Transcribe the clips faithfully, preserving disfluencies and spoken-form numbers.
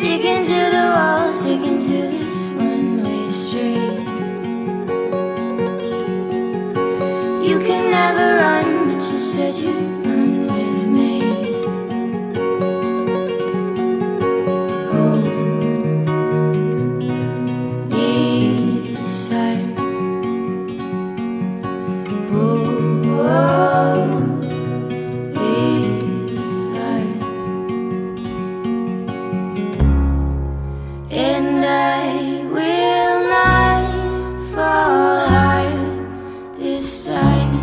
Sticking to the wall, sticking to this one-way street. You can never run, but you said you'd run with me. Oh, east side. Oh, oh, east side. And I will not fall hard this time.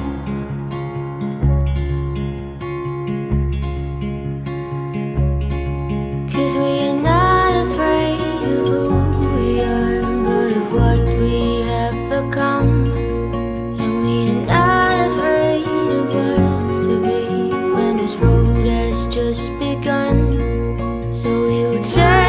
Cause we are not afraid of who we are, but of what we have become. And we are not afraid of what's to be when this road has just begun. So we will turn